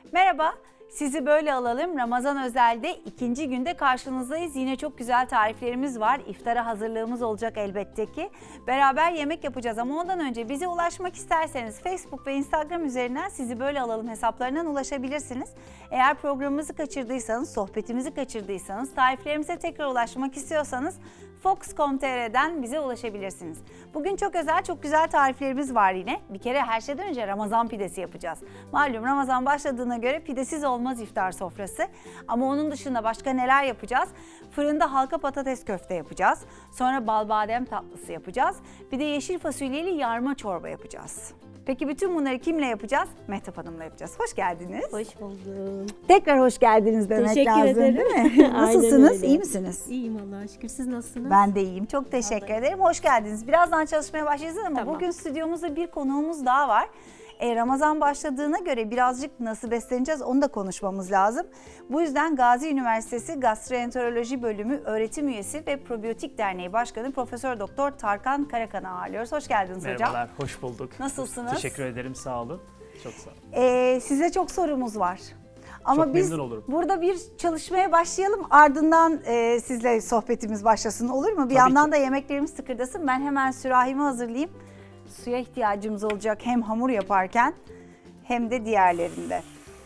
Merhaba, sizi böyle alalım. Ramazan özelde ikinci günde karşınızdayız. Yine çok güzel tariflerimiz var. İftara hazırlığımız olacak elbette ki. Beraber yemek yapacağız ama ondan önce bize ulaşmak isterseniz Facebook ve Instagram üzerinden sizi böyle alalım hesaplarından ulaşabilirsiniz. Eğer programımızı kaçırdıysanız, sohbetimizi kaçırdıysanız, tariflerimize tekrar ulaşmak istiyorsanız Fox.com.tr'den bize ulaşabilirsiniz. Bugün çok özel, çok güzel tariflerimiz var yine. Bir kere her şeyden önce Ramazan pidesi yapacağız. Malum Ramazan başladığına göre pidesiz olmaz iftar sofrası. Ama onun dışında başka neler yapacağız? Fırında halka patates köfte yapacağız. Sonra bal badem tatlısı yapacağız. Bir de yeşil fasulyeli yarma çorba yapacağız. Peki bütün bunları kimle yapacağız? Mehtap Hanım'la yapacağız. Hoş geldiniz. Hoş buldum. Tekrar hoş geldiniz demek Teşekkür lazım ederim. değil mi? Nasılsınız? Öyle. İyi misiniz? İyiyim Allah'a şükür. Siz nasılsınız? Ben de iyiyim. Çok teşekkür ederim. Hoş geldiniz. Birazdan çalışmaya başlayacağız ama Tamam. bugün stüdyomuzda bir konuğumuz daha var. Ramazan başladığına göre birazcık nasıl besleneceğiz onu da konuşmamız lazım. Bu yüzden Gazi Üniversitesi Gastroenteroloji Bölümü öğretim üyesi ve Probiyotik Derneği Başkanı Profesör Doktor Tarkan Karakan'ı ağırlıyoruz. Hoş geldiniz hocam. Merhabalar, hoş bulduk. Nasılsınız? Teşekkür ederim, sağ olun. Çok sağ olun. Size çok sorumuz var. Ama Çok biz memnun olurum. burada bir çalışmaya başlayalım, ardından sizle sohbetimiz başlasın, olur mu? Bir Tabii yandan ki. da yemeklerimiz sıkırdasın. Ben hemen sürahimi hazırlayayım. Suya ihtiyacımız olacak hem hamur yaparken hem de diğerlerinde.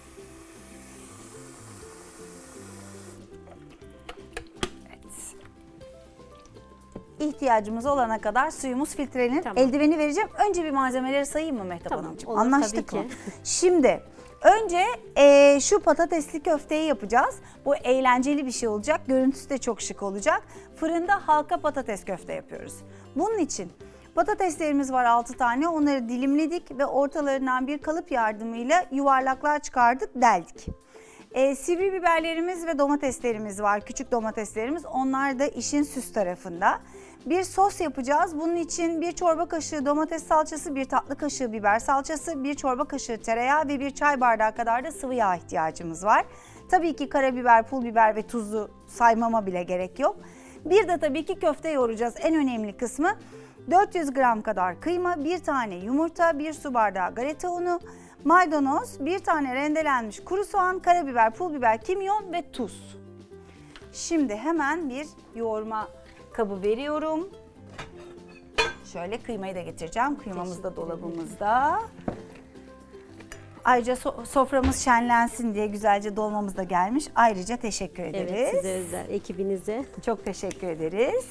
Evet. İhtiyacımız olana kadar suyumuz filtrelenir. Tamam. Eldiveni vereceğim. Önce bir malzemeleri sayayım mı Mehtap Tamam, Hanımcığım? olur, Anlaştık tabii mı? ki. Şimdi önce şu patatesli köfteyi yapacağız. Bu eğlenceli bir şey olacak. Görüntüsü de çok şık olacak. Fırında halka patates köfte yapıyoruz. Bunun için patateslerimiz var 6 tane. Onları dilimledik ve ortalarından bir kalıp yardımıyla yuvarlaklar çıkardık, deldik. Sivri biberlerimiz ve domateslerimiz var. Küçük domateslerimiz. Onlar da işin süs tarafında. Bir sos yapacağız. Bunun için bir çorba kaşığı domates salçası, bir tatlı kaşığı biber salçası, bir çorba kaşığı tereyağı ve bir çay bardağı kadar da sıvı yağ ihtiyacımız var. Tabii ki karabiber, pul biber ve tuzu saymama bile gerek yok. Bir de tabii ki köfte yoğuracağız. En önemli kısmı 400 gram kadar kıyma, bir tane yumurta, bir su bardağı galeta unu, maydanoz, bir tane rendelenmiş kuru soğan, karabiber, pul biber, kimyon ve tuz. Şimdi hemen bir yoğurma kabı veriyorum. Şöyle kıymayı da getireceğim. Kıymamız da dolabımızda. Ayrıca soframız şenlensin diye güzelce dolmamız da gelmiş. Ayrıca teşekkür ederiz. Evet, size özel, ekibinize. Çok teşekkür ederiz.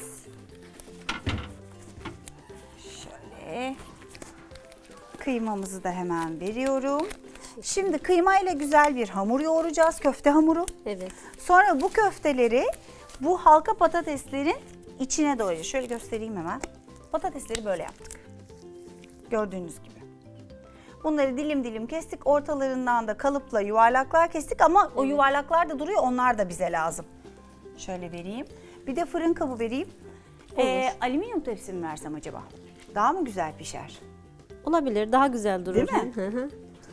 Şöyle kıymamızı da hemen veriyorum. Şimdi kıymayla güzel bir hamur yoğuracağız. Köfte hamuru. Evet. Sonra bu köfteleri bu halka patateslerin içine doğrayacağız. Şöyle göstereyim hemen. Patatesleri böyle yaptık. Gördüğünüz gibi. Bunları dilim dilim kestik. Ortalarından da kalıpla yuvarlaklar kestik ama o yuvarlaklar da duruyor. Onlar da bize lazım. Şöyle vereyim. Bir de fırın kabı vereyim. Alüminyum tepsi mi versem acaba? Daha mı güzel pişer? Olabilir, daha güzel durur. Değil mi? Hı hı.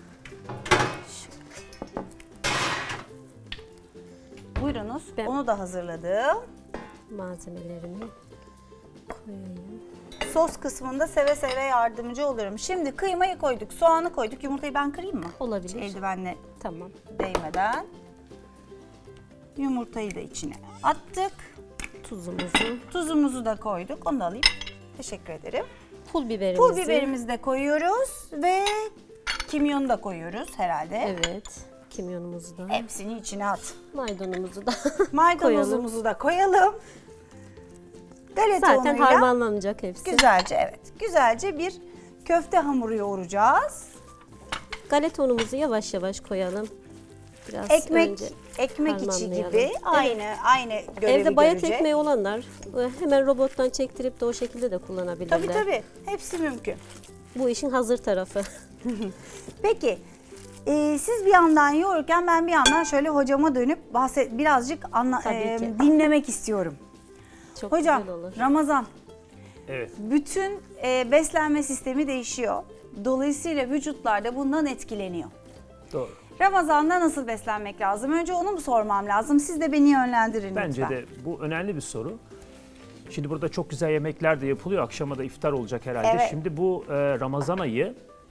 Buyurunuz. Ben- Onu da hazırladım. Malzemelerimi koyayım. Sos kısmında seve seve yardımcı olurum. Şimdi kıymayı koyduk, soğanı koyduk. Yumurtayı ben kırayım mı? Olabilir. Eldivenle Tamam. değmeden. Yumurtayı da içine attık. Tuzumuzu, Tuzumuzu da koyduk. Onu da alayım. Teşekkür ederim. pul biberimizi. Pul biberimizi de koyuyoruz ve kimyonu da koyuyoruz herhalde. Evet. Kimyonumuzu da. Hepsini içine at. Maydanozumuzu da Maydanozumuzu da koyalım. Galeta Zaten unuyla harmanlanacak hepsi. güzelce, evet. Güzelce bir köfte hamuru yoğuracağız. Galeta unumuzu yavaş yavaş koyalım. Biraz Ekmek önce içi harmanlayalım. gibi aynı görevi Evde bayat görecek. ekmeği olanlar hemen robottan çektirip de o şekilde de kullanabilirler. Tabii tabii. Hepsi mümkün. Bu işin hazır tarafı. Peki siz bir yandan yoğururken ben bir yandan şöyle hocama dönüp birazcık Tabii ki. dinlemek istiyorum. Çok Hocam güzel olur. Ramazan Evet, bütün beslenme sistemi değişiyor. Dolayısıyla vücutlar da bundan etkileniyor. doğru. Ramazan'da nasıl beslenmek lazım? Önce onu mu sormam lazım? Siz de beni yönlendirin Bence lütfen. de bu önemli bir soru. Şimdi burada çok güzel yemekler de yapılıyor. Akşama da iftar olacak herhalde. Evet. Şimdi bu Ramazan ayı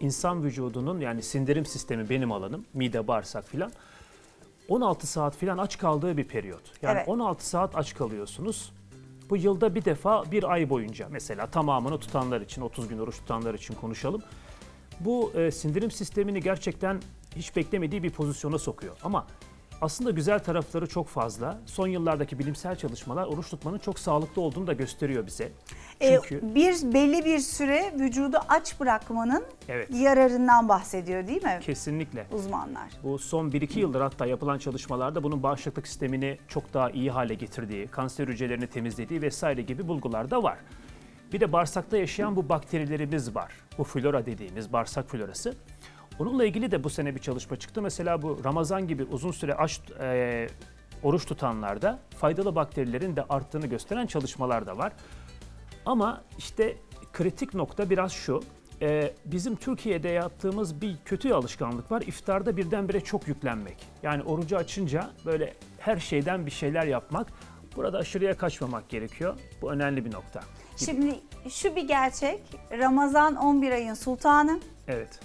insan vücudunun yani sindirim sistemi benim alanım, mide, bağırsak filan 16 saat filan aç kaldığı bir periyot. Yani Evet. 16 saat aç kalıyorsunuz. Bu yılda bir defa bir ay boyunca mesela tamamını tutanlar için 30 gün oruç tutanlar için konuşalım. Bu sindirim sistemini gerçekten hiç beklemediği bir pozisyona sokuyor. Ama aslında güzel tarafları çok fazla. Son yıllardaki bilimsel çalışmalar oruç tutmanın çok sağlıklı olduğunu da gösteriyor bize. Çünkü Belli bir süre vücudu aç bırakmanın Evet. yararından bahsediyor değil mi kesinlikle uzmanlar? bu son 1-2 yıldır hatta yapılan çalışmalarda bunun bağışıklık sistemini çok daha iyi hale getirdiği, kanser hücrelerini temizlediği vesaire gibi bulgular da var. Bir de bağırsakta yaşayan bu bakterilerimiz var. Bu flora dediğimiz bağırsak florası. Onunla ilgili de bu sene bir çalışma çıktı. Mesela bu Ramazan gibi uzun süre oruç tutanlarda faydalı bakterilerin de arttığını gösteren çalışmalar da var. Ama işte kritik nokta biraz şu. Bizim Türkiye'de yaptığımız bir kötü alışkanlık var. İftarda birdenbire çok yüklenmek. Yani orucu açınca böyle her şeyden bir şeyler yapmak. Burada aşırıya kaçmamak gerekiyor. Bu önemli bir nokta. Şimdi şu bir gerçek, Ramazan 11 ayın sultanı Evet.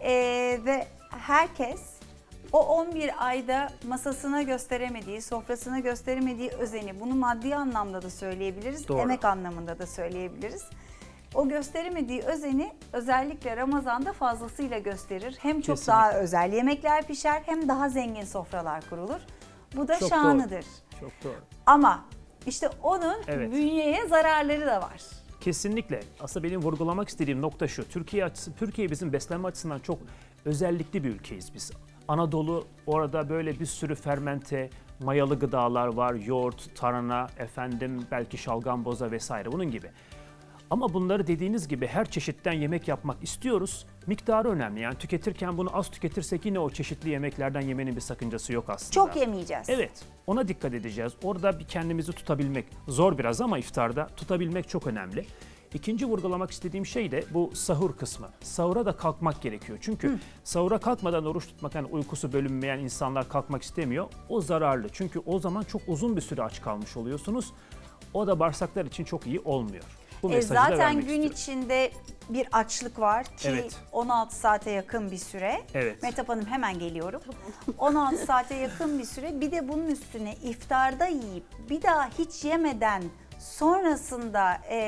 ve herkes o 11 ayda masasına gösteremediği, sofrasına gösteremediği özeni, bunu maddi anlamda da söyleyebiliriz, Doğru. emek anlamında da söyleyebiliriz. O gösteremediği özeni özellikle Ramazan'da fazlasıyla gösterir. Hem çok Kesinlikle. daha özel yemekler pişer hem daha zengin sofralar kurulur. Bu da Çok şanıdır. Çok doğru. Ama işte onun Evet. bünyeye zararları da var. Kesinlikle. Aslında benim vurgulamak istediğim nokta şu. Türkiye bizim beslenme açısından çok özellikli bir ülkeyiz biz. Anadolu orada böyle bir sürü fermente, mayalı gıdalar var. Yoğurt, tarhana, belki şalgam, boza vesaire bunun gibi. Ama bunları dediğiniz gibi her çeşitten yemek yapmak istiyoruz. Miktarı önemli. Yani tüketirken bunu az tüketirsek yine o çeşitli yemeklerden yemenin bir sakıncası yok aslında. Çok yemeyeceğiz. Evet, ona dikkat edeceğiz. Orada bir kendimizi tutabilmek zor biraz ama iftarda tutabilmek çok önemli. İkinci vurgulamak istediğim şey de bu sahur kısmı. Sahura da kalkmak gerekiyor. Çünkü sahura kalkmadan oruç tutmak, yani uykusu bölünmeyen insanlar kalkmak istemiyor. O zararlı. Çünkü o zaman çok uzun bir süre aç kalmış oluyorsunuz. O da bağırsaklar için çok iyi olmuyor. Bu mesajı da Zaten vermek gün istiyorum. içinde bir açlık var ki Evet. 16 saate yakın bir süre. Evet. Mehtap Hanım hemen geliyorum. 16 saate yakın bir süre. Bir de bunun üstüne iftarda yiyip bir daha hiç yemeden sonrasında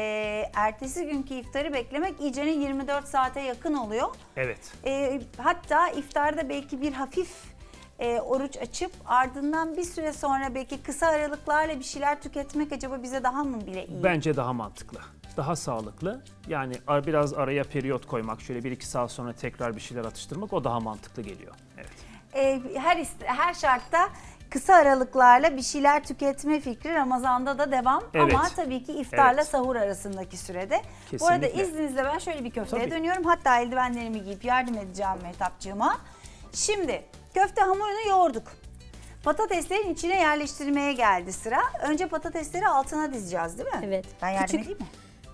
ertesi günkü iftarı beklemek iyicene 24 saate yakın oluyor. Evet. Hatta iftarda belki bir hafif oruç açıp ardından bir süre sonra belki kısa aralıklarla bir şeyler tüketmek acaba bize daha mı bile iyi? Bence daha mantıklı. Daha sağlıklı. Yani biraz araya periyot koymak, şöyle 1-2 saat sonra tekrar bir şeyler atıştırmak o daha mantıklı geliyor. Evet. Her şartta kısa aralıklarla bir şeyler tüketme fikri Ramazan'da da devam. Evet. Ama tabii ki iftarla Evet. sahur arasındaki sürede. Kesinlikle. Bu arada izninizle ben şöyle bir köfteye Tabii. dönüyorum. Hatta eldivenlerimi giyip yardım edeceğim Mehtapcığıma. Şimdi köfte hamurunu yoğurduk. Patateslerin içine yerleştirmeye geldi sıra. Önce patatesleri altına dizeceğiz değil mi? Evet. Ben yardım Küçük- edeyim mi?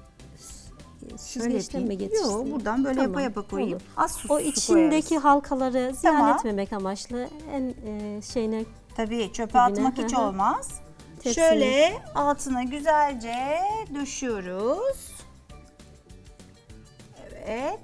Süzgeçten mi geçirsin? Yok, buradan böyle Tamam, yapa koyayım. olur. Az su O içindeki koyarız. halkaları ziyan Tamam. etmemek amaçlı şeyine Tabii çöpe Dibine, atmak hiç hı hı. olmaz. Tepsinin- Şöyle altına güzelce döşüyoruz. Evet.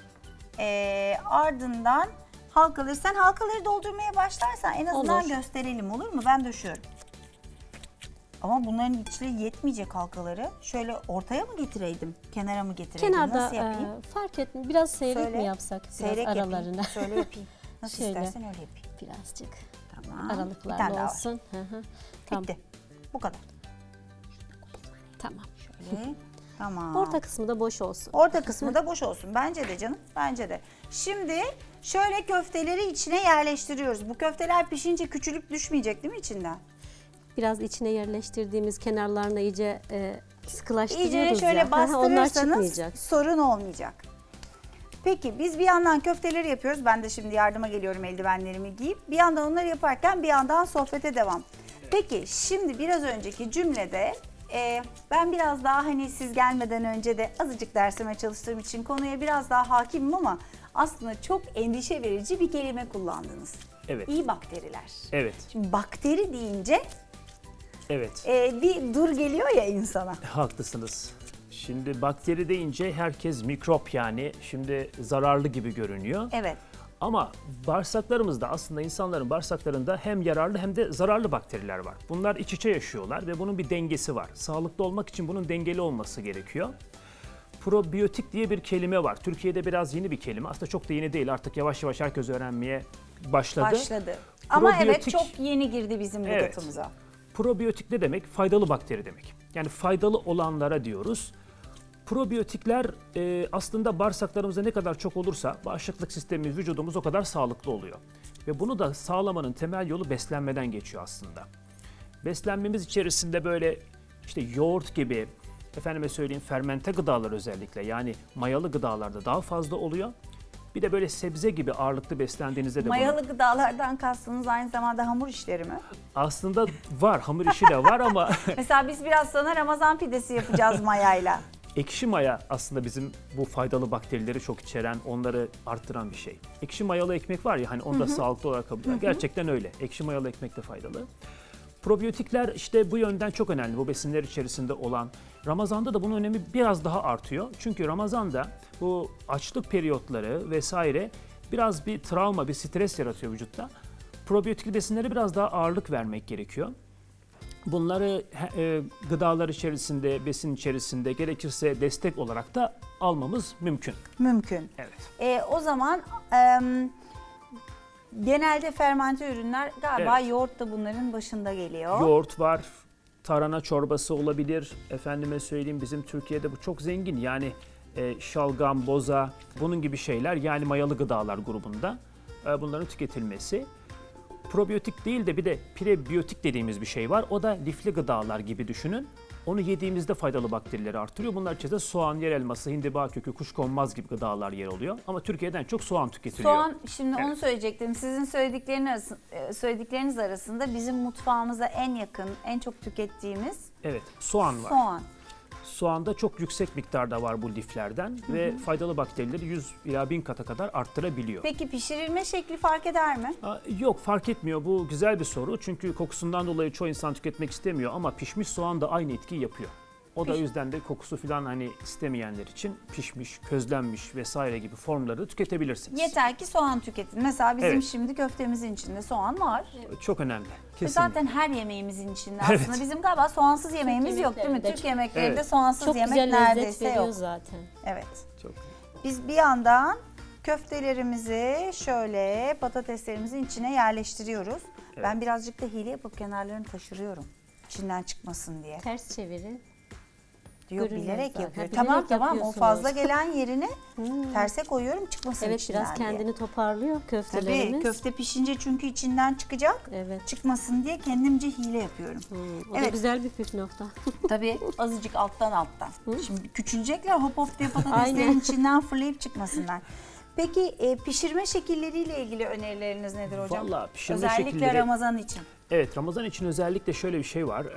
Ardından halkaları, sen halkaları doldurmaya başlarsan en azından Olur. gösterelim, olur mu? Ben döşüyorum. Ama bunların içine yetmeyecek halkaları. Şöyle ortaya mı getireydim? Kenara mı getireydim? kenarda Nasıl yapayım? fark etmiyor. Biraz seyrek Söyle. mi yapsak? Biraz Seyrek aralarına. yapayım. Şöyle yapayım. Nasıl Şöyle. istersen öyle yapayım. Birazcık Tamam. Bir tane aralıklarla daha var. olsun. Hı hı. Tamam. Bitti. Bu kadar. Tamam. Şöyle. Tamam. Orta kısmı da boş olsun. Orta kısmı da boş olsun. Bence de canım. Bence de. Şimdi şöyle köfteleri içine yerleştiriyoruz. Bu köfteler pişince küçülüp düşmeyecek değil mi içinden? Biraz içine yerleştirdiğimiz kenarlarına iyice sıkılaştırıyoruz İyice şöyle ya. Hı hı, Onlar bastırırsanız çıkmayacak. sorun olmayacak. Peki biz bir yandan köfteleri yapıyoruz. Ben de şimdi yardıma geliyorum eldivenlerimi giyip. Bir yandan onları yaparken bir yandan sohbete devam. Peki şimdi biraz önceki cümlede ben biraz daha hani siz gelmeden önce de azıcık dersime çalıştığım için konuya biraz daha hakimim ama aslında çok endişe verici bir kelime kullandınız. Evet. İyi bakteriler. Evet. Şimdi bakteri deyince Evet. bir dur geliyor ya insana. Haklısınız. Şimdi bakteri deyince herkes mikrop, yani şimdi zararlı gibi görünüyor. Evet. Ama bağırsaklarımızda, aslında insanların bağırsaklarında hem yararlı hem de zararlı bakteriler var. Bunlar iç içe yaşıyorlar ve bunun bir dengesi var. Sağlıklı olmak için bunun dengeli olması gerekiyor. Probiyotik diye bir kelime var. Türkiye'de biraz yeni bir kelime. Aslında çok da yeni değil. Artık yavaş yavaş herkes öğrenmeye başladı. Ama evet, Probiyotik- çok yeni girdi bizim Evet. lügatımıza. Probiyotik ne demek? Faydalı bakteri demek. Yani faydalı olanlara diyoruz. Probiyotikler aslında bağırsaklarımızda ne kadar çok olursa bağışıklık sistemimiz, vücudumuz o kadar sağlıklı oluyor. Ve bunu da sağlamanın temel yolu beslenmeden geçiyor aslında. Beslenmemiz içerisinde böyle işte yoğurt gibi, efendime söyleyeyim fermente gıdalar özellikle, yani mayalı gıdalarda daha fazla oluyor. Bir de böyle sebze gibi ağırlıklı beslendiğinizde de Mayalı gıdalardan kastınız aynı zamanda hamur işleri mi? aslında var, hamur işi de var ama Mesela biz biraz sonra Ramazan pidesi yapacağız mayayla. ekşi maya aslında bizim bu faydalı bakterileri çok içeren, onları arttıran bir şey. Ekşi mayalı ekmek var ya, hani onu da sağlıklı olarak kabul ediyor. Gerçekten öyle. Ekşi mayalı ekmek de faydalı. Probiyotikler işte bu yönden çok önemli, bu besinler içerisinde olan. Ramazan'da da bunun önemi biraz daha artıyor. Çünkü Ramazan'da bu açlık periyotları vesaire biraz bir travma, bir stres yaratıyor vücutta. Probiyotikli besinlere biraz daha ağırlık vermek gerekiyor. Bunları gıdalar içerisinde, besin içerisinde, gerekirse destek olarak da almamız mümkün. Mümkün. Evet. O zaman genelde fermente ürünler galiba, Evet. yoğurt da bunların başında geliyor. Yoğurt var, tarhana çorbası olabilir. Efendime söyleyeyim, bizim Türkiye'de bu çok zengin. Yani şalgam, boza, bunun gibi şeyler, yani mayalı gıdalar grubunda bunların tüketilmesi. Probiyotik değil de bir de prebiyotik dediğimiz bir şey var. O da lifli gıdalar gibi düşünün. Onu yediğimizde faydalı bakterileri artırıyor. Bunlar içerisinde soğan, yer elması, hindiba kökü, kuşkonmaz gibi gıdalar yer oluyor. Ama Türkiye'den çok soğan tüketiliyor. Soğan, şimdi Evet. onu söyleyecektim. Sizin söyledikleriniz arasında bizim mutfağımıza en yakın, en çok tükettiğimiz Evet, soğan var. soğan. Soğanda çok yüksek miktarda var bu liflerden ve faydalı bakterileri 100 ila 1000 kata kadar arttırabiliyor. Peki pişirilme şekli fark eder mi? Yok, fark etmiyor. Bu güzel bir soru. Çünkü kokusundan dolayı çoğu insan tüketmek istemiyor ama pişmiş soğan da aynı etkiyi yapıyor. O da yüzden de kokusu falan hani istemeyenler için pişmiş, közlenmiş vesaire gibi formları da tüketebilirsiniz. Yeter ki soğan tüketin. Mesela bizim Evet. şimdi köftemizin içinde soğan var. Çok önemli. Ve Kesinlikle. zaten her yemeğimizin içinde Evet. aslında bizim galiba soğansız yemeğimiz yok değil mi? yemeklerinde Türk yemeklerinde Evet. soğansız Çok yemek güzel lezzet neredeyse veriyor yok. zaten. Evet. Çok. Biz bir yandan köftelerimizi şöyle patateslerimizin içine yerleştiriyoruz. Evet. Ben birazcık da hile yapıp kenarlarını taşırıyorum. İçinden çıkmasın diye. Ters çevirin. Diyor, Görünmez bilerek zaten. yapıyor. Ha, Tamam bilerek tamam, o yapıyorsunuz. fazla gelen yerine terse koyuyorum, çıkmasın Evet, içinden biraz diye. kendini toparlıyor Tabii köftelerimiz. köfte pişince çünkü içinden çıkacak. Evet. Çıkmasın diye kendimce hile yapıyorum. O da Evet. güzel bir püf nokta. Tabii azıcık alttan. Şimdi küçülecekler, hop hop diye patateslerin Aynen. içinden fırlayıp çıkmasınlar. Peki pişirme şekilleriyle ilgili önerileriniz nedir hocam? Vallahi pişirme Özellikle şekilleri- Ramazan için. Evet, Ramazan için özellikle şöyle bir şey var.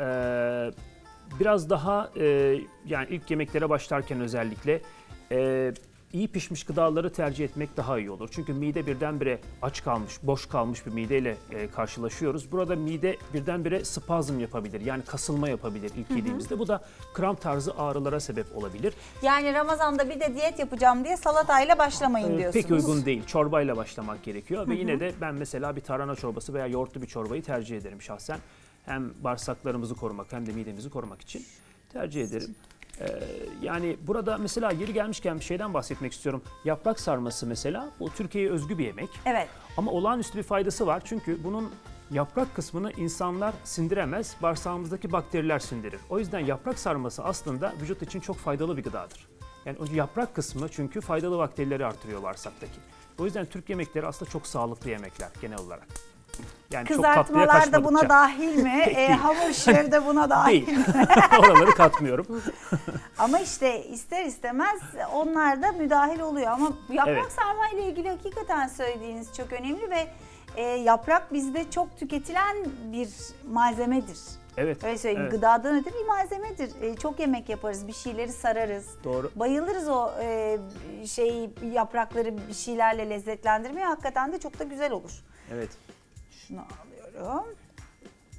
Biraz daha yani ilk yemeklere başlarken özellikle iyi pişmiş gıdaları tercih etmek daha iyi olur. Çünkü mide birdenbire aç kalmış, boş kalmış bir mideyle karşılaşıyoruz. Burada mide birdenbire spazm yapabilir, yani kasılma yapabilir ilk yediğimizde. Bu da kramp tarzı ağrılara sebep olabilir. Yani Ramazan'da bir de diyet yapacağım diye salatayla başlamayın diyorsunuz. Pek uygun değil. Çorbayla başlamak gerekiyor ve yine de ben mesela bir tarhana çorbası veya yoğurtlu bir çorbayı tercih ederim şahsen. Hem bağırsaklarımızı korumak hem de midemizi korumak için tercih ederim. Yani burada mesela yeri gelmişken bir şeyden bahsetmek istiyorum. Yaprak sarması mesela, bu Türkiye'ye özgü bir yemek. Evet. Ama olağanüstü bir faydası var. Çünkü bunun yaprak kısmını insanlar sindiremez, bağırsağımızdaki bakteriler sindirir. O yüzden yaprak sarması aslında vücut için çok faydalı bir gıdadır. Yani o yaprak kısmı çünkü faydalı bakterileri artırıyor bağırsaktaki. O yüzden Türk yemekleri aslında çok sağlıklı yemekler genel olarak. Yani çok tatlıya Kızartmalar da buna kaçmadıkça. dahil mi? Değil. Hamur işleri de buna dahil Değil. mi? Oraları katmıyorum. Ama işte ister istemez onlar da müdahil oluyor. Ama yaprak Evet. sarma ile ilgili hakikaten söylediğiniz çok önemli ve yaprak bizde çok tüketilen bir malzemedir. Evet. Öyle söyleyeyim, evet. gıdadan öte bir malzemedir. Çok yemek yaparız, bir şeyleri sararız. Doğru. Bayılırız o yaprakları bir şeylerle lezzetlendirmeye. Hakikaten de çok da güzel olur. Evet. Şunu alıyorum.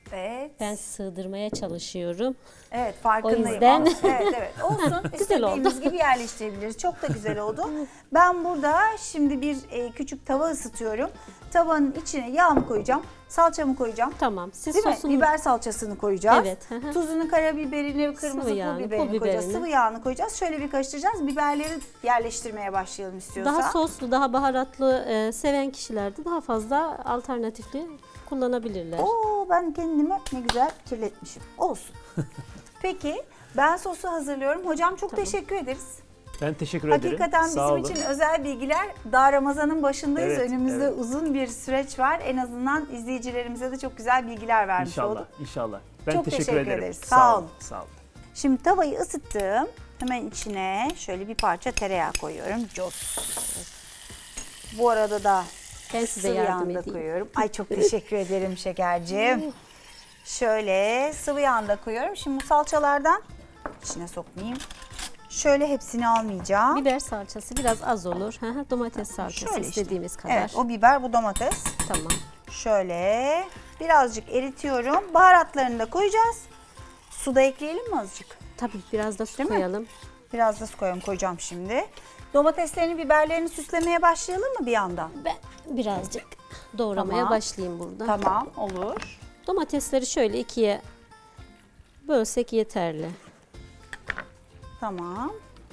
Evet. Ben sığdırmaya çalışıyorum. Evet, farkındayım. O yüzden- Evet. Olsun. Güzel oldu. İstediğimiz gibi yerleştirebiliriz. Çok da güzel oldu. Ben burada şimdi bir küçük tava ısıtıyorum. Tavanın içine yağımı koyacağım. Salçamı koyacağım. Tamam. Siz Değil mi? sosunu... Biber salçasını koyacağız. Evet, hı hı. Tuzunu, karabiberini, kırmızı Sıvı pul yağını, biberini pul koyacağız. biberini. Sıvı yağını koyacağız. Şöyle bir karıştıracağız. Biberleri yerleştirmeye başlayalım istiyorsa. Daha soslu, daha baharatlı seven kişiler de daha fazla alternatifli kullanabilirler. Oo, ben kendimi ne güzel kirletmişim. Olsun. Peki ben sosu hazırlıyorum. Hocam çok teşekkür ederiz. Ben teşekkür ederim. Hakikaten Sağ bizim olun. için özel bilgiler. Daha Ramazan'ın başındayız. Evet, Önümüzde evet. uzun bir süreç var. En azından izleyicilerimize de çok güzel bilgiler vermiş İnşallah, olduk. inşallah. Ben Çok teşekkür teşekkür ederim. ederiz. Sağ olun. Sağ olun. Şimdi tavayı ısıttım. Hemen içine şöyle bir parça tereyağı koyuyorum. Cos. Bu arada da Ben size sıvı yardım yağını da edeyim. koyuyorum. Ay çok teşekkür ederim şekerciğim. Şöyle sıvı yağını da koyuyorum. Şimdi bu salçalardan içine sokmayayım. Şöyle hepsini almayacağım. Biber salçası biraz az olur. Hı hı, domates salçası Şöyle işte. istediğimiz kadar. Evet, o biber, bu domates. Tamam. Şöyle birazcık eritiyorum. Baharatlarını da koyacağız. Su da ekleyelim mi azıcık? Tabii biraz da su Değil mi? koyalım. Biraz da su koyacağım şimdi. Domateslerini, biberlerini süslemeye başlayalım mı bir yandan? Ben birazcık doğramaya Tamam. başlayayım burada. Tamam, olur. Domatesleri şöyle ikiye bölsek yeterli. Tamam.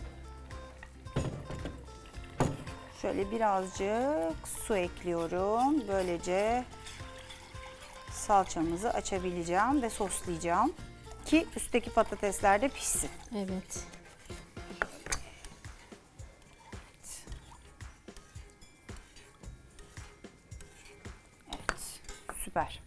Şöyle birazcık su ekliyorum. Böylece salçamızı açabileceğim ve soslayacağım ki üstteki patatesler de pişsin. Evet. Evet, süper.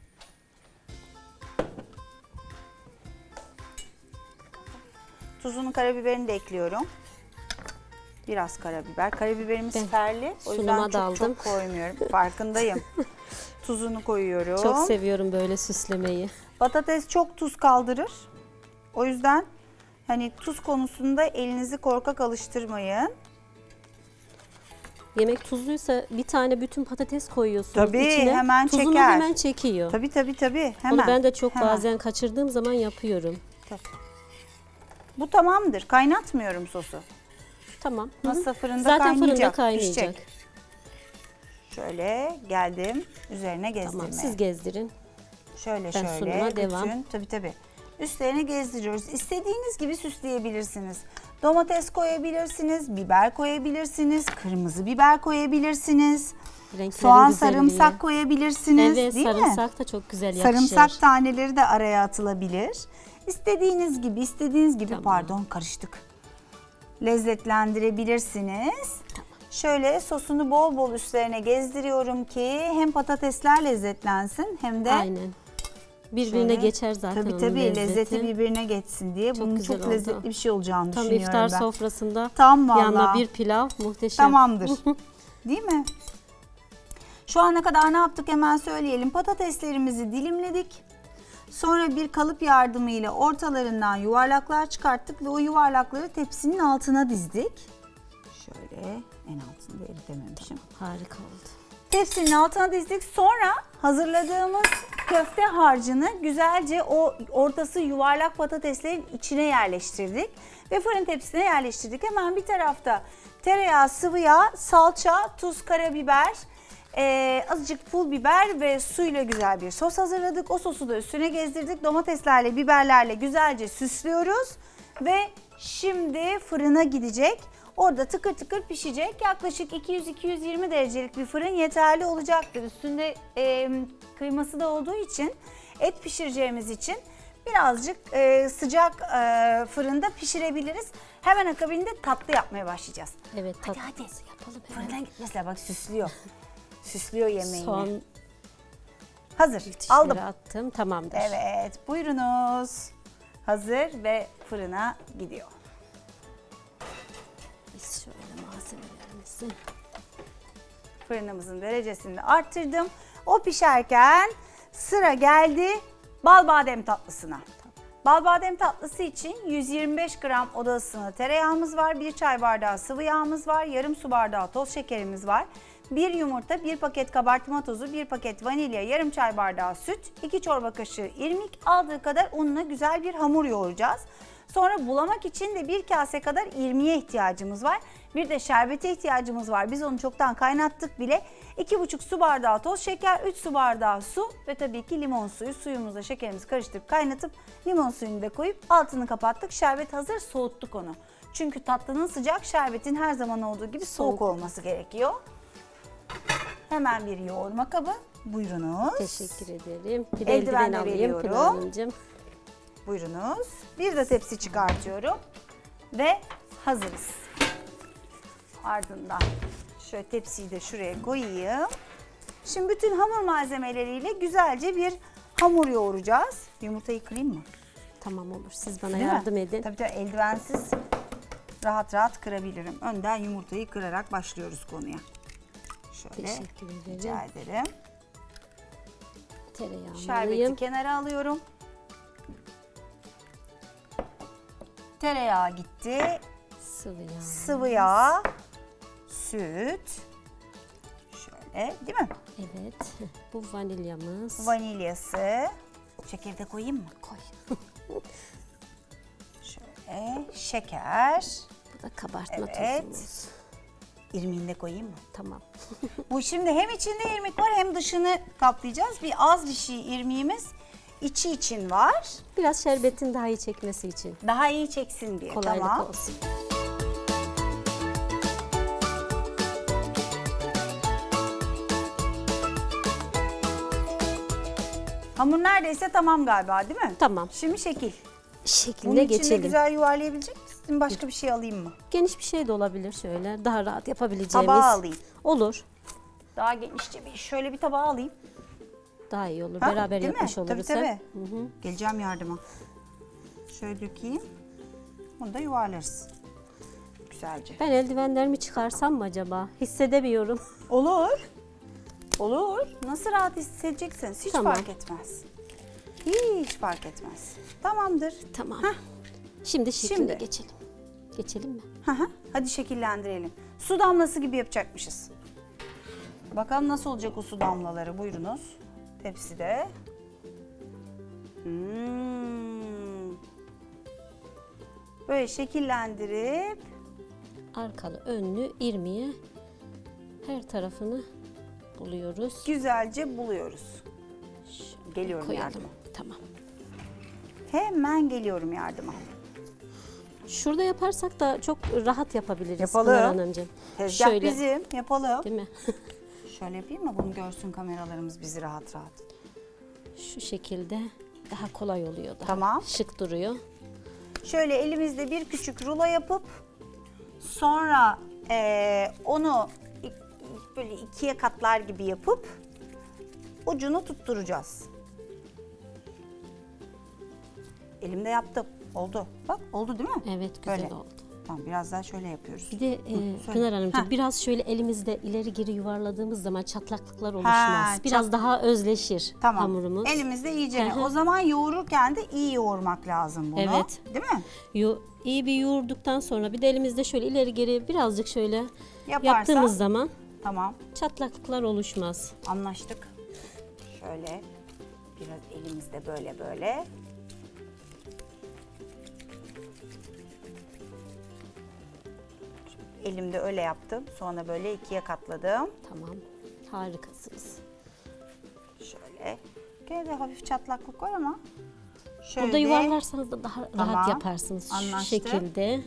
Tuzunu, karabiberini de ekliyorum. Biraz karabiber. Karabiberimiz Ben ferli. O yüzden sunuma daldım. çok koymuyorum. Farkındayım. Tuzunu koyuyorum. Çok seviyorum böyle süslemeyi. Patates çok tuz kaldırır. O yüzden hani tuz konusunda elinizi korkak alıştırmayın. Yemek tuzluysa bir tane bütün patates koyuyorsunuz Tabii, içine. hemen Tuzunu çeker. hemen çekiyor. Tabii. Hemen. Onu ben de çok hemen. bazen kaçırdığım zaman yapıyorum. Bu tamamdır. Kaynatmıyorum sosu. Tamam. Hı hı. Nasıl fırında Zaten kaynayacak, fırında kaynayacak. pişecek. Şöyle geldim. Üzerine gezdirmeye. Tamam, siz gezdirin. Şöyle Ben sunuma devam. Tabii. Üstlerine gezdiriyoruz. İstediğiniz gibi süsleyebilirsiniz. Domates koyabilirsiniz, biber koyabilirsiniz, kırmızı biber koyabilirsiniz. Renklerin Soğan, güzelliği. sarımsak koyabilirsiniz, Evet, değil mi? sarımsak da çok güzel yakışır. Sarımsak taneleri de araya atılabilir. İstediğiniz gibi, Tamam. pardon karıştık. Lezzetlendirebilirsiniz. Şöyle sosunu bol bol üstlerine gezdiriyorum ki hem patatesler lezzetlensin hem de Aynen. Birbirine şöyle, geçer zaten onun tabii lezzeti. lezzeti birbirine geçsin diye. Çok Bunun güzel çok oldu. lezzetli bir şey olacağını Tam düşünüyorum iftar ben. sofrasında Tam yanına vallahi. bir pilav muhteşem. Tamamdır. Değil mi? Şu ana kadar ne yaptık hemen söyleyelim. Patateslerimizi dilimledik. Sonra bir kalıp yardımıyla ortalarından yuvarlaklar çıkarttık ve o yuvarlakları tepsinin altına dizdik. Şöyle en altını da eritememişim. Harika oldu. Tepsinin altına dizdik. Sonra hazırladığımız köfte harcını güzelce o ortası yuvarlak patateslerin içine yerleştirdik. Ve fırın tepsisine yerleştirdik. Hemen bir tarafta tereyağı, sıvı yağ, salça, tuz, karabiber, azıcık pul biber ve suyla güzel bir sos hazırladık. O sosu da üstüne gezdirdik. Domateslerle, biberlerle güzelce süslüyoruz. Ve şimdi fırına gidecek. Orada tıkır tıkır pişecek. Yaklaşık 200-220 derecelik bir fırın yeterli olacaktır. Üstünde kıyması da olduğu için, et pişireceğimiz için birazcık sıcak fırında pişirebiliriz. Hemen akabinde tatlı yapmaya başlayacağız. Evet, Hadi tatlımızı yapalım hemen. fırından gitmesler bak süslüyor. Süslüyor yemeğini. Son Hazır. bitişleri Aldım. attım. Tamamdır. Evet buyurunuz. Hazır ve fırına gidiyor. Biz şöyle malzemelerimizi. Fırınımızın derecesini arttırdım. O pişerken sıra geldi bal badem tatlısına. Bal badem tatlısı için 125 gram oda ısısında tereyağımız var. 1 çay bardağı sıvı yağımız var. Yarım su bardağı toz şekerimiz var. 1 yumurta, 1 paket kabartma tozu, 1 paket vanilya, yarım çay bardağı süt, 2 çorba kaşığı irmik, aldığı kadar unla güzel bir hamur yoğuracağız. Sonra bulamak için de 1 kase kadar irmiğe ihtiyacımız var. Bir de şerbete ihtiyacımız var. Biz onu çoktan kaynattık bile. 2,5 su bardağı toz şeker, 3 su bardağı su ve tabii ki limon suyu. Suyumuzla şekerimizi karıştırıp kaynatıp limon suyunu da koyup altını kapattık. Şerbet hazır, soğuttuk onu. Çünkü tatlının sıcak, şerbetin her zaman olduğu gibi soğuk olması gerekiyor. Hemen bir yoğurma kabı. Buyurunuz. Teşekkür ederim. Bir de eldiven alayım Pınar Hanımcığım. Buyurunuz. Bir de tepsi çıkartıyorum. Ve hazırız. Ardından şöyle tepsiyi de şuraya koyayım. Şimdi bütün hamur malzemeleriyle güzelce bir hamur yoğuracağız. Yumurtayı kırayım mı? Tamam olur. Siz bana Değil yardım mi? edin. Tabii eldivensiz rahat rahat kırabilirim. Önden yumurtayı kırarak başlıyoruz konuya. Şöyle Teşekkür ederim. rica ederim. Tereyağımı Şerbeti alayım. kenara alıyorum. Tereyağı gitti. Sıvı yağ. Sıvı yağ, süt. Şöyle, değil mi? Evet. Bu vanilyamız. Vanilyası. Şekeri de koyayım mı? Koy. Şöyle, şeker. Bu da kabartma Evet. tozumuz. İrmiğini de koyayım mı? Tamam. Bu şimdi hem içinde irmik var hem dışını kaplayacağız. Az bir şey irmiğimiz içi için var. Biraz şerbetin daha iyi çekmesi için. Daha iyi çeksin diye. Kolaylık Tamam. olsun. Hamur neredeyse tamam galiba, değil mi? Tamam. Şimdi şekil. Şekline Bunun içinde geçelim. güzel yuvarlayabilecek misin? Başka bir şey alayım mı? Geniş bir şey de olabilir şöyle. Daha rahat yapabileceğimiz. Tabağı alayım. Olur. Daha genişçe şöyle bir tabağı alayım. Daha iyi olur. Ha, Beraber değil mi? yapmış oluruz. Tabii, hem. tabii. Geleceğim yardıma. Şöyle dökeyim. Bunu da yuvarlarız. Güzelce. Ben eldivenlerimi çıkarsam mı acaba? Hissedemiyorum. Olur. Olur. Nasıl rahat hissedeceksiniz hiç Tamam. fark etmez. Hiç fark etmez. Tamamdır. Tamam. Hah. Şimdi şekline Şimdi. geçelim. Geçelim mi? Hı hı. Hadi şekillendirelim. Su damlası gibi yapacakmışız. Bakalım nasıl olacak o su damlaları. Buyurunuz. Tepside. Böyle şekillendirip Arkalı önlü irmiğe her tarafını buluyoruz. güzelce buluyoruz. Geliyorum Koyalım. yardıma. Tamam. Hemen geliyorum yardıma. Şurada yaparsak da çok rahat yapabiliriz. Yapalım. Pınar Hanımcığım. Tezgah Şöyle. bizim. Yapalım. Değil mi? Şöyle yapayım mı? Bunu görsün kameralarımız bizi rahat rahat. Şu şekilde daha kolay oluyor. Daha Tamam. şık duruyor. Şöyle elimizde bir küçük rulo yapıp sonra onu böyle ikiye katlar gibi yapıp ucunu tutturacağız. Elimde yaptım. Oldu. Bak oldu değil mi? Evet, güzel Böyle. oldu. Tamam biraz daha şöyle yapıyoruz. Bir de söyle. Pınar Hanımcığım Heh. biraz şöyle elimizde ileri geri yuvarladığımız zaman çatlaklıklar oluşmaz. Biraz çat- daha özleşir Tamam. hamurumuz. Elimizde iyice. Hı hı. O zaman yoğururken de iyi yoğurmak lazım bunu. Evet. Değil mi? İyi bir yoğurduktan sonra bir de elimizde şöyle ileri geri birazcık şöyle Yaparsak- yaptığımız zaman Tamam. çatlaklıklar oluşmaz. Anlaştık. Şöyle biraz elimizde böyle. Elimde öyle yaptım. Sonra böyle ikiye katladım. Tamam. Harikasınız. Şöyle. Gene de hafif çatlaklık var ama. Şöyle. Burada yuvarlarsanız da daha Tamam. rahat yaparsınız. Şu Anlaştık. şekilde.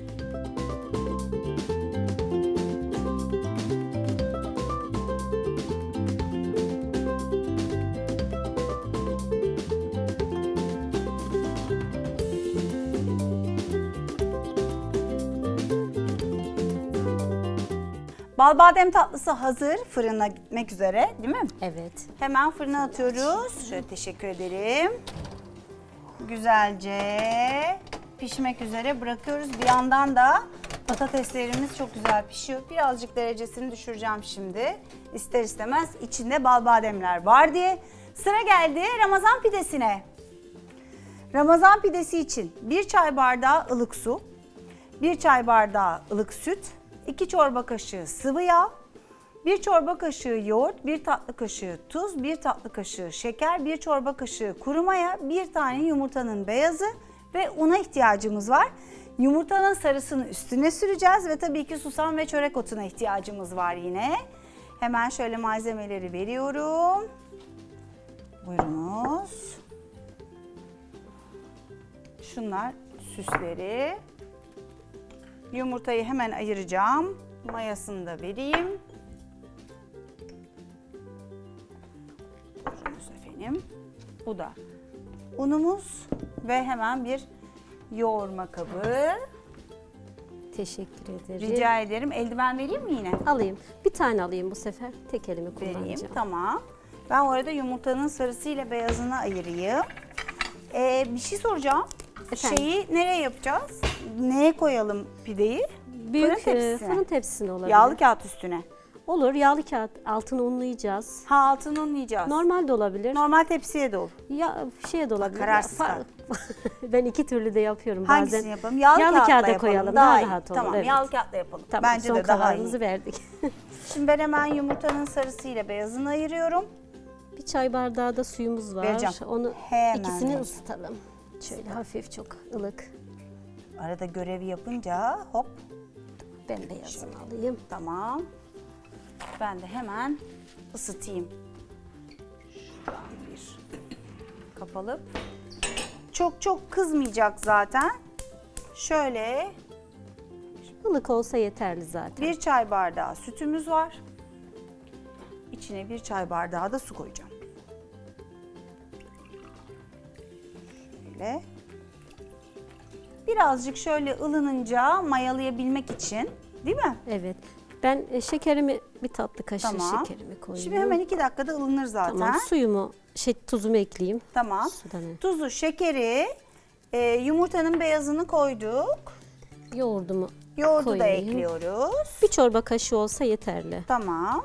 Bal badem tatlısı hazır. Fırına gitmek üzere, değil mi? Evet. Hemen fırına atıyoruz. Şöyle teşekkür ederim. Güzelce pişmek üzere bırakıyoruz. Bir yandan da patateslerimiz çok güzel pişiyor. Birazcık derecesini düşüreceğim şimdi. İster istemez içinde bal bademler var diye. Sıra geldi Ramazan pidesine. Ramazan pidesi için 1 çay bardağı ılık su, 1 çay bardağı ılık süt, 2 çorba kaşığı sıvı yağ, 1 çorba kaşığı yoğurt, 1 tatlı kaşığı tuz, 1 tatlı kaşığı şeker, 1 çorba kaşığı kuru maya, 1 tane yumurtanın beyazı ve una ihtiyacımız var. Yumurtanın sarısını üstüne süreceğiz ve tabii ki susam ve çörek otuna ihtiyacımız var yine. Hemen şöyle malzemeleri veriyorum. Buyurunuz. Şunlar süsleri. Yumurtayı hemen ayıracağım. Mayasını da vereyim. Buyurunuz efendim. Bu da unumuz ve hemen bir yoğurma kabı. Teşekkür ederim. Rica ederim. Eldiven vereyim mi yine? Alayım. Bir tane alayım bu sefer. Tek elimi kullanacağım. Vereyim. Tamam. Ben orada yumurtanın sarısı ile beyazını ayırayım. Bir şey soracağım. Efendim? Şeyi nereye yapacağız? Neye koyalım pideyi? Büyük Fırın tepsisine. fırın tepsisine olabilir. Yağlı kağıt üstüne. Olur. Yağlı kağıt altını unlayacağız. Ha, altını unlayacağız. Normal de olabilir. Normal tepsiye de olur. Ya şeye de olabilir. kararsız Ya, kal. Ben iki türlü de yapıyorum Hangisini bazen. yapalım? Yağlı kağıtla kağıda yapalım. koyalım. Daha Daha iyi. rahat olur. Tamam, evet. yağlı kağıtla yapalım. Tamam, Bence son de daha iyi. kararımızı verdik. Şimdi ben hemen yumurtanın sarısı ile beyazını ayırıyorum. Bir çay bardağı da suyumuz var. Vereceğim. Onu Hemen ikisini vereceğim. ısıtalım. Şöyle hafif çok ılık. Arada görevi yapınca hop, Ben beyazını alayım. tamam. Ben de hemen ısıtayım. Şuradan bir kapalı. Çok kızmayacak zaten. Şöyle Ilık olsa yeterli zaten. 1 çay bardağı sütümüz var. İçine 1 çay bardağı da su koyacağım. Şöyle. Birazcık şöyle ılınınca mayalayabilmek için, değil mi? Evet. Ben şekerimi bir tatlı kaşığı Tamam. şekerimi koyayım. Şimdi hemen 2 dakikada ılınır zaten. Tamam. Suyumu, tuzumu ekleyeyim. Tamam. Sudan evet. Tuzu, şekeri, yumurtanın beyazını koyduk. Yoğurdumu Yoğurdu da koyayım. ekliyoruz. Bir çorba kaşığı olsa yeterli. Tamam.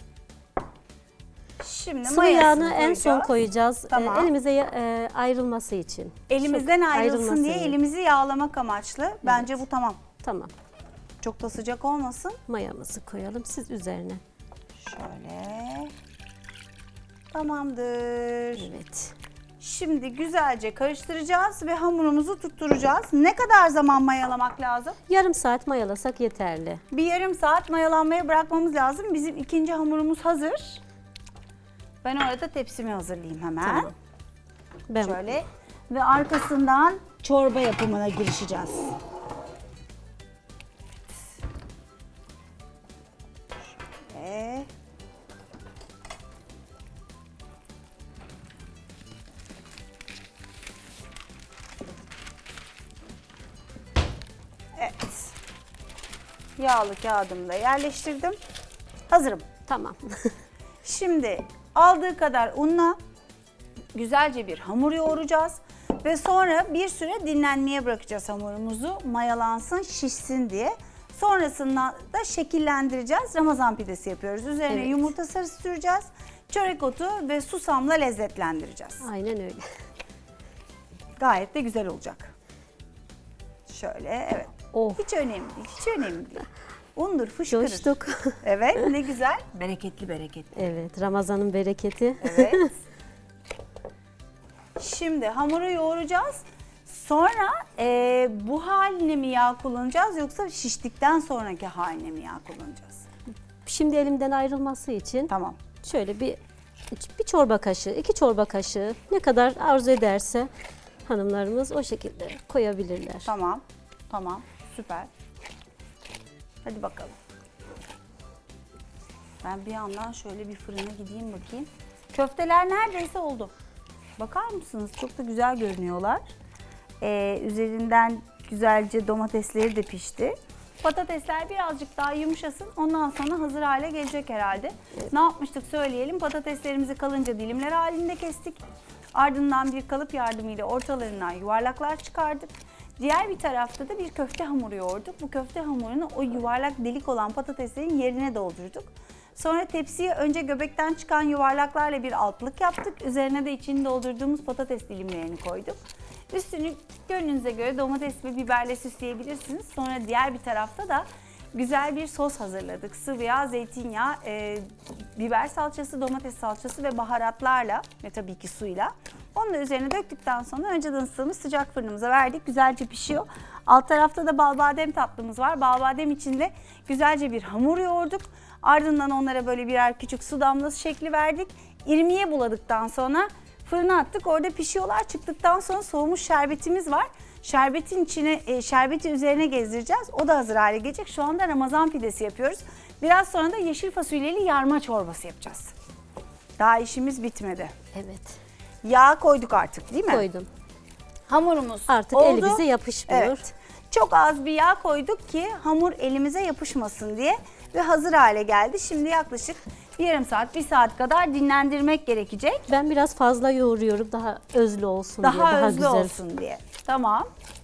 Şimdi Sıvı mayasını yağını en son koyacağız. koyacağız. Tamam. Elimize ayrılması için. Elimizden Çok ayrılsın diye için. elimizi yağlamak amaçlı. Bence bu tamam. Tamam. Çok da sıcak olmasın. Mayamızı koyalım. Siz üzerine. Şöyle. Tamamdır. Evet. Şimdi güzelce karıştıracağız ve hamurumuzu tutturacağız. Ne kadar zaman mayalamak lazım? Yarım saat mayalasak yeterli. Bir yarım saat mayalanmaya bırakmamız lazım. Bizim ikinci hamurumuz hazır. Ben orada tepsimi hazırlayayım hemen. Tamam. Ben Şöyle ve arkasından çorba yapımına girişeceğiz. Şöyle. Evet. Yağlı kağıdımı da yerleştirdim. Hazırım. Tamam. Şimdi aldığı kadar unla güzelce bir hamur yoğuracağız ve sonra bir süre dinlenmeye bırakacağız hamurumuzu, mayalansın, şişsin diye. Sonrasında da şekillendireceğiz. Ramazan pidesi yapıyoruz. Üzerine Evet. yumurta sarısı süreceğiz. Çörek otu ve susamla lezzetlendireceğiz. Aynen öyle. Gayet de güzel olacak. Şöyle, evet. Oh. Hiç önemli değil, hiç önemli değil. Undur, fışkırır. Coştuk. Evet, ne güzel. Bereketli bereketli. Evet. Ramazan'ın bereketi. Evet. Şimdi hamuru yoğuracağız. Sonra bu haline mi yağ kullanacağız yoksa şiştikten sonraki haline mi yağ kullanacağız? Şimdi elimden ayrılması için Tamam. şöyle bir çorba kaşığı, 2 çorba kaşığı ne kadar arzu ederse hanımlarımız o şekilde koyabilirler. Tamam. Tamam. Süper. Hadi bakalım. Ben bir yandan şöyle bir fırına gideyim bakayım. Köfteler neredeyse oldu. Bakar mısınız? Çok da güzel görünüyorlar. Üzerinden güzelce domatesleri de pişti. Patatesler birazcık daha yumuşasın. Ondan sonra hazır hale gelecek herhalde. Ne yapmıştık söyleyelim. Patateslerimizi kalınca dilimler halinde kestik. Ardından bir kalıp yardımıyla ortalarından yuvarlaklar çıkardık. Diğer bir tarafta da bir köfte hamuru yoğurduk. Bu köfte hamurunu o yuvarlak delik olan patateslerin yerine doldurduk. Sonra tepsiye önce göbekten çıkan yuvarlaklarla bir altlık yaptık. Üzerine de içini doldurduğumuz patates dilimlerini koyduk. Üstünü gönlünüze göre domates ve biberle süsleyebilirsiniz. Sonra diğer bir tarafta da güzel bir sos hazırladık. Sıvı yağ, zeytinyağı, biber salçası, domates salçası ve baharatlarla ve tabii ki suyla. Onu da üzerine döktükten sonra önceden ısıtılmış sıcak fırınımıza verdik. Güzelce pişiyor. Alt tarafta da bal badem tatlımız var. Bal badem içinde güzelce bir hamur yoğurduk. Ardından onlara böyle birer küçük su damlası şekli verdik. İrmiye buladıktan sonra fırına attık. Orada pişiyorlar. Çıktıktan sonra soğumuş şerbetimiz var. Şerbetin içine, şerbeti üzerine gezdireceğiz. O da hazır hale gelecek. Şu anda Ramazan pidesi yapıyoruz. Biraz sonra da yeşil fasulyeli yarma çorbası yapacağız. Daha işimiz bitmedi. Evet. Yağ koyduk artık değil mi? Koydum. Hamurumuz Artık oldu. elimize yapışmıyor. Evet. Çok az bir yağ koyduk ki hamur elimize yapışmasın diye ve hazır hale geldi. Şimdi yaklaşık bir yarım saat, bir saat kadar dinlendirmek gerekecek. Ben biraz fazla yoğuruyorum daha özlü olsun diye. Daha özlü güzel olsun diye. Tamam.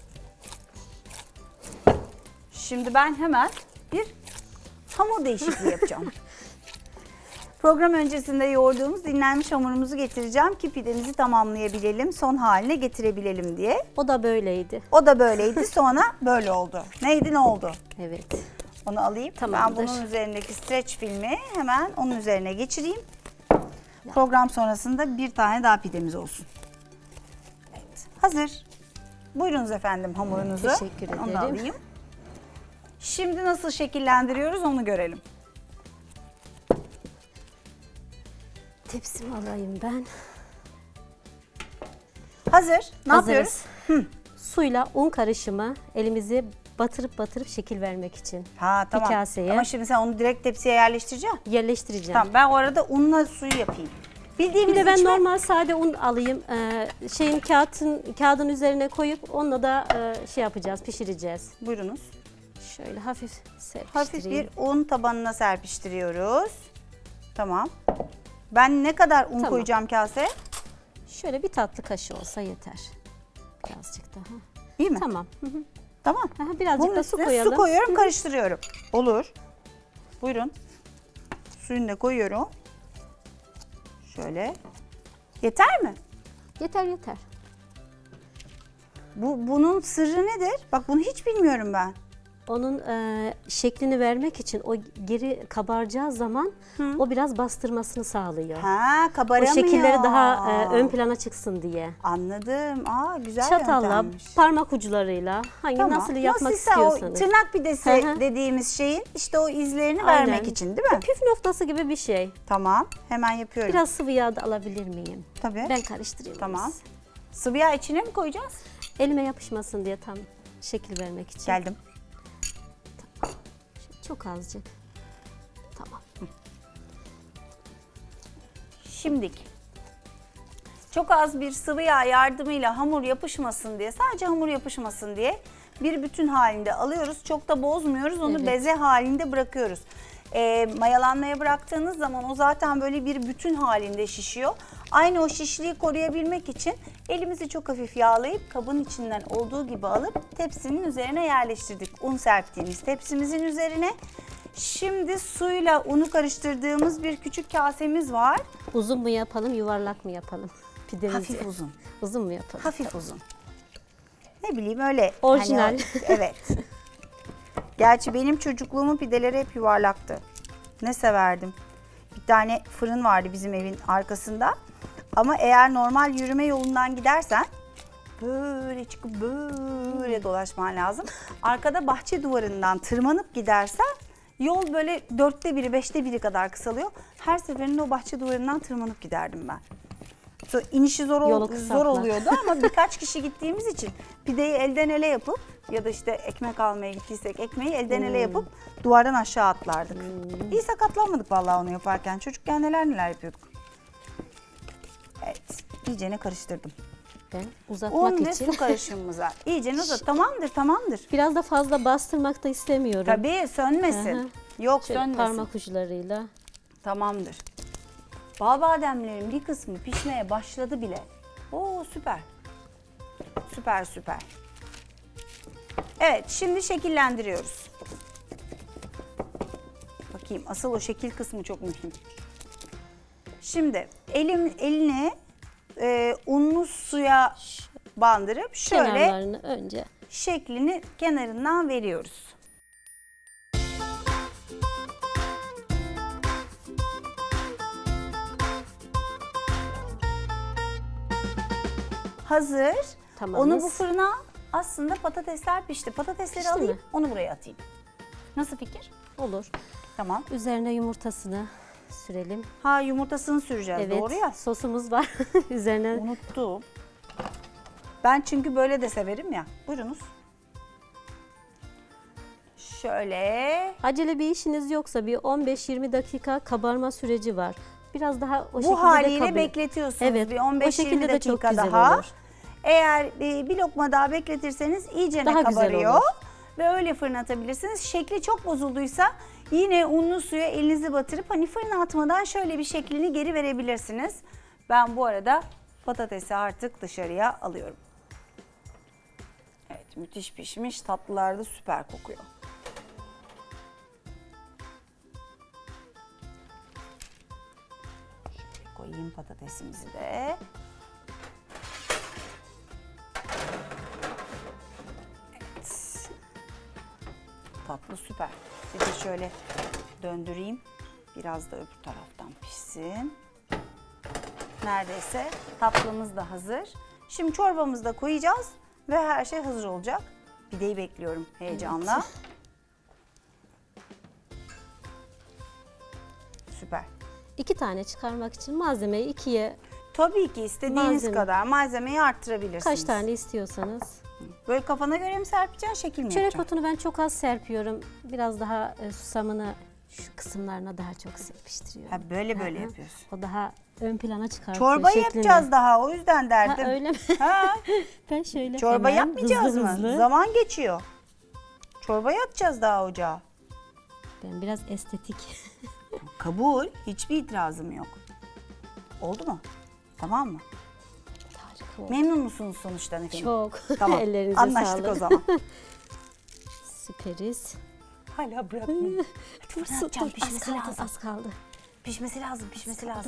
Şimdi ben hemen bir hamur değişikliği yapacağım. Program öncesinde yoğurduğumuz dinlenmiş hamurumuzu getireceğim ki pidemizi tamamlayabilelim, son haline getirebilelim diye. O da böyleydi. O da böyleydi, sonra böyle oldu. Neydi, ne oldu? Evet. Onu alayım. Tamamdır. Ben bunun üzerindeki streç filmi hemen onun üzerine geçireyim. Program sonrasında bir tane daha pidemiz olsun. Evet, hazır. Buyurunuz efendim hamurunuzu. Teşekkür Onu da ederim. alayım. Şimdi nasıl şekillendiriyoruz onu görelim. Tepsimi alayım ben. Hazır. Ne yapıyoruz? Hazırız. Suyla un karışımı elimizi batırıp şekil vermek için. Ha tamam. Bir kaseye Ama şimdi sen onu direkt tepsiye yerleştireceksin. yerleştireceğim. Tamam, ben o arada unla suyu yapayım. Bildiğimiz Bir de ben içme- normal sade un alayım. Kağıdın üzerine koyup onunla da şey yapacağız, pişireceğiz. Buyurunuz. Şöyle hafif serpiştireyim. Hafif bir un tabanına serpiştiriyoruz. Tamam. Ben ne kadar un Tamam. koyacağım kaseye? Şöyle bir tatlı kaşığı olsa yeter. Birazcık daha. İyi mi? Tamam. Hı hı. Tamam. Aha, birazcık Bunun da su üstüne koyalım. su koyuyorum, karıştırıyorum. Olur. Buyurun. Suyunu da koyuyorum. Şöyle. Yeter mi? Yeter yeter. Bunun sırrı nedir? Bak bunu hiç bilmiyorum ben. Onun şeklini vermek için o geri kabaracağı zaman o biraz bastırmasını sağlıyor. Ha, O kabaramıyor. şekilleri daha ön plana çıksın diye. Anladım. Aa, güzel Çatalla, yöntemmiş. parmak uçlarıyla nasıl yapmak Nasılsa istiyorsanız. o tırnak pidesi Hı hı. dediğimiz şeyin işte o izlerini Aynen. vermek için değil mi? Püf noktası gibi bir şey. Tamam. Hemen yapıyorum. Biraz sıvı yağ da alabilir miyim? Tabii. Ben karıştırayım. Tamam. biraz. Sıvı yağ içine mi koyacağız? Elime yapışmasın diye tam şekil vermek için. Geldim. Çok azıcık. Tamam. Şimdiki. Çok az bir sıvı yağ yardımıyla hamur yapışmasın diye, sadece hamur yapışmasın diye bir bütün halinde alıyoruz. Çok da bozmuyoruz, onu Evet. beze halinde bırakıyoruz. Mayalanmaya bıraktığınız zaman o zaten böyle bir bütün halinde şişiyor. Aynı o şişliği koruyabilmek için elimizi çok hafif yağlayıp kabın içinden olduğu gibi alıp tepsinin üzerine yerleştirdik. Un serptiğimiz tepsimizin üzerine. Şimdi suyla unu karıştırdığımız bir küçük kasemiz var. Uzun mu yapalım, yuvarlak mı yapalım pidemizi? Hafif uzun. Uzun mu yapalım? Hafif uzun. Ne bileyim öyle. Orijinal. Hani evet. Gerçi benim çocukluğumun pideleri hep yuvarlaktı. Ne severdim. Bir tane fırın vardı bizim evin arkasında. Ama eğer normal yürüme yolundan gidersen böyle çıkıp böyle dolaşman lazım. Arkada bahçe duvarından tırmanıp gidersen yol böyle 4'te 1'i 5'te 1'i kadar kısalıyor. Her seferinde o bahçe duvarından tırmanıp giderdim ben. Sonra inişi Yolu kısaltma. zor oluyordu ama birkaç kişi gittiğimiz için pideyi elden ele yapıp ya da işte ekmek almaya gittiysek ekmeği elden ele yapıp duvardan aşağı atlardık. İyi sakatlanmadık vallahi onu yaparken. Çocukken neler yapıyorduk. Evet, iyicene karıştırdım. Ben uzatmak Un ve için. su karışımımıza iyicene uzat. Tamamdır. Biraz da fazla bastırmak da istemiyorum. Tabii sönmesin. Hı hı. Yok Şöyle sönmesin. parmak uçlarıyla. Tamamdır. Bal bademlerin bir kısmı pişmeye başladı bile. Oo süper. Süper. Evet, şimdi şekillendiriyoruz. Bakayım, asıl o şekil kısmı çok mühim. Şimdi unlu suya bandırıp şöyle Kenarlarını önce. şeklini kenarından veriyoruz. hazır. Tamamız. Onu bu fırına aslında patatesler pişti. Patatesleri Pişti alayım, mi? onu buraya atayım. Nasıl fikir? Olur. Tamam. Üzerine yumurtasını sürelim. Ha, yumurtasını süreceğiz, Evet. doğru ya. Sosumuz var. Üzerine Unuttum. Ben çünkü böyle de severim ya. Buyurunuz. Şöyle. acele bir işiniz yoksa bir 15-20 dakika kabarma süreci var. Biraz daha o şekilde Bu haliyle de bekletiyorsunuz Evet, bir o 15-20 şekilde de çok dakika güzel daha. olur. Eğer bir lokma daha bekletirseniz iyice Daha güzel kabarıyor. olur. Ve öyle fırına atabilirsiniz. Şekli çok bozulduysa yine unlu suya elinizi batırıp hani fırına atmadan şöyle bir şeklini geri verebilirsiniz. Ben bu arada patatesi artık dışarıya alıyorum. Evet, müthiş pişmiş. Tatlılar da süper kokuyor. Şöyle koyayım patatesimizi de. Evet. Tatlı süper. Bir de şöyle döndüreyim. Biraz da öbür taraftan pişsin. Neredeyse tatlımız da hazır. Şimdi çorbamızı da koyacağız ve her şey hazır olacak. Pideyi bekliyorum heyecanla. Evet. Süper. 2 tane çıkarmak için malzemeyi 2'ye Tabii ki istediğiniz Malzeme. kadar malzemeyi arttırabilirsiniz. kaç tane istiyorsanız. Böyle kafana göre mi serpeceksin, şekil mi Çörek yapacaksın? otunu ben çok az serpiyorum. Biraz daha susamını şu kısımlarına daha çok serpiştiriyorum. Ha, böyle Hı hı. yapıyorsun. O daha ön plana çıkartıyor Çorba şeklini. yapacağız daha, o yüzden Ha, derdim. öyle mi? Ha, Ben şöyle çorba hemen yapmayacağız hızlı mı? hızlı. Zaman geçiyor. Çorba atacağız daha ocağa. Ben biraz estetik. Kabul. Hiçbir itirazım yok. Oldu mu? Tamam mı? Harika oldu. Memnun musunuz sonuçtan efendim? Çok. Tamam. Ellerinize Anlaştık sağlık. o zaman. Süperiz. Hala bırakmayın. Fırına atacağım, Az pişmesi kaldı, lazım. az kaldı. Pişmesi lazım, pişmesi lazım.